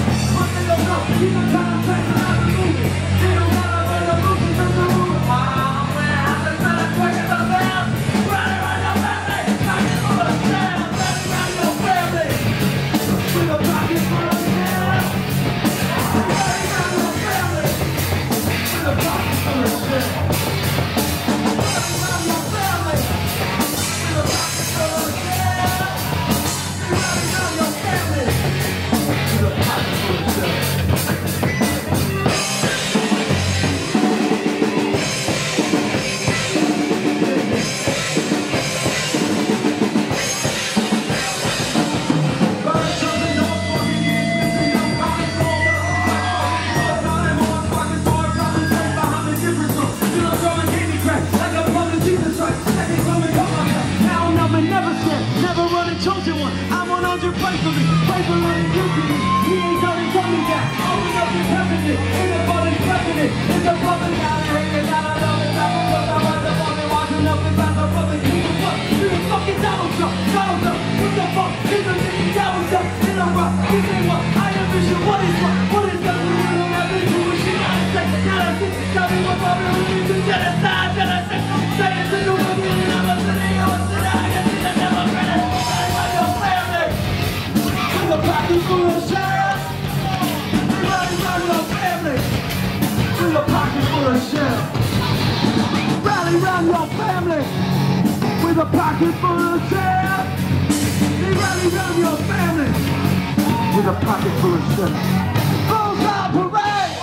Rally round your family with a pocket full of shit. Rally round your family with a pocket full of shit. Bullseye parade!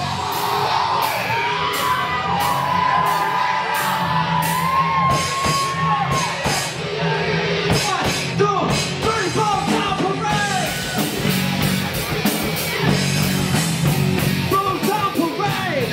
1, 2, 3, bullseye parade! Bullseye parade!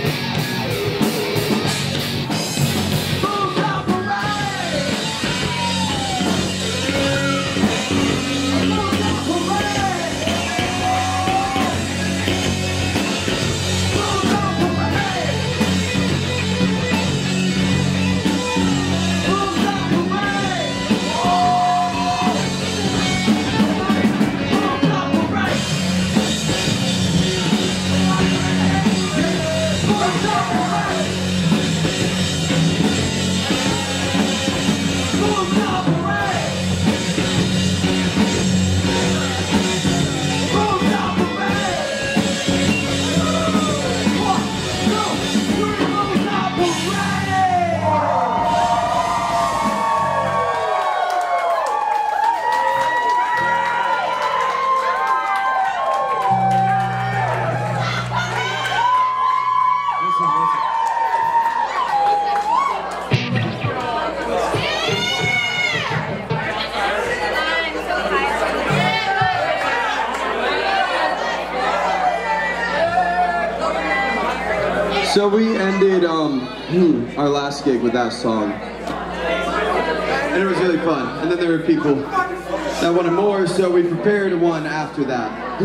So we ended our last gig with that song, and it was really fun. And then there were people that wanted more, so we prepared one after that.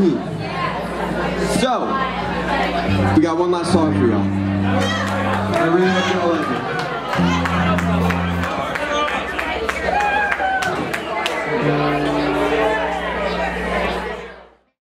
So we got one last song for y'all. I really hope y'all like it.